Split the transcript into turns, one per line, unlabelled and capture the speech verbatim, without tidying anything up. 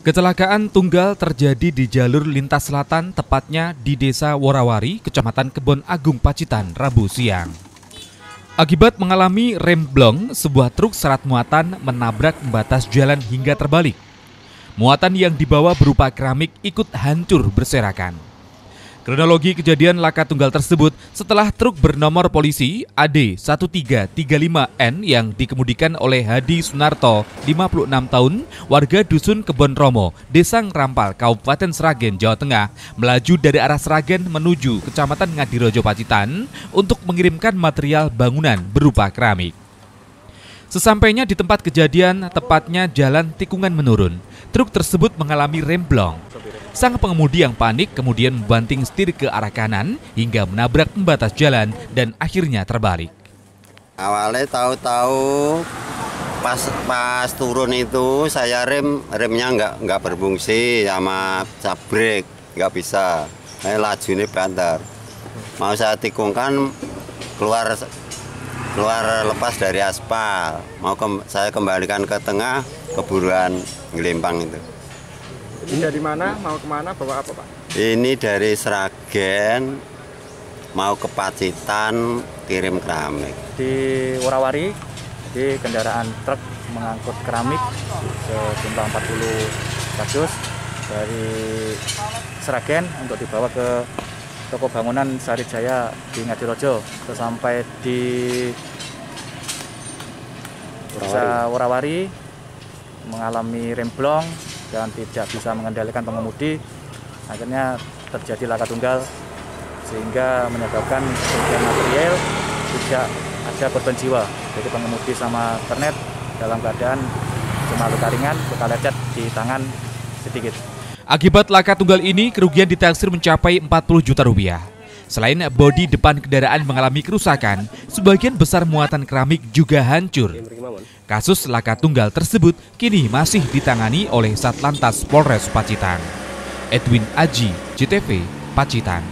Kecelakaan tunggal terjadi di jalur lintas selatan, tepatnya di Desa Worawari, Kecamatan Kebon Agung, Pacitan, Rabu siang. Akibat mengalami rem blong, sebuah truk serat muatan menabrak pembatas jalan hingga terbalik. Muatan yang dibawa berupa keramik ikut hancur berserakan. Kronologi kejadian laka tunggal tersebut setelah truk bernomor polisi A D satu tiga tiga lima N yang dikemudikan oleh Hadi Sunarto, lima puluh enam tahun, warga Dusun Kebon Romo, Desa Ngrampal, Kabupaten Sragen, Jawa Tengah, melaju dari arah Sragen menuju Kecamatan Ngadirojo, Pacitan untuk mengirimkan material bangunan berupa keramik. Sesampainya di tempat kejadian, tepatnya jalan tikungan menurun, truk tersebut mengalami rem blong. Sang pengemudi yang panik kemudian membanting setir ke arah kanan hingga menabrak pembatas jalan dan akhirnya terbalik.
Awalnya tahu-tahu pas pas turun itu saya rem remnya nggak nggak berfungsi sama sabrek nggak bisa. Saya laju ini banter. Mau saya tikungkan keluar keluar lepas dari aspal. Mau ke, saya kembalikan ke tengah, keburuan ngelimpang itu.
Ini dari mana, mau kemana, bawa apa Pak?
Ini dari Sragen, mau ke Pacitan, kirim keramik.
Di Worawari, di kendaraan truk mengangkut keramik sejumlah empat puluh kardus dari Sragen untuk dibawa ke toko bangunan Sari Jaya di Ngadirojo. Sampai di Desa Worawari mengalami rem blong dan tidak bisa mengendalikan pengemudi, akhirnya terjadi laka tunggal sehingga menyebabkan kerugian material, tidak ada korban jiwa. Jadi pengemudi sama kernet dalam keadaan cuma luka ringan, luka lecet di tangan sedikit.
Akibat laka tunggal ini, kerugian ditaksir mencapai empat puluh juta rupiah. Selain bodi depan kendaraan mengalami kerusakan, sebagian besar muatan keramik juga hancur. Kasus laka tunggal tersebut kini masih ditangani oleh Satlantas Polres Pacitan. Edwin Aji, J T V, Pacitan.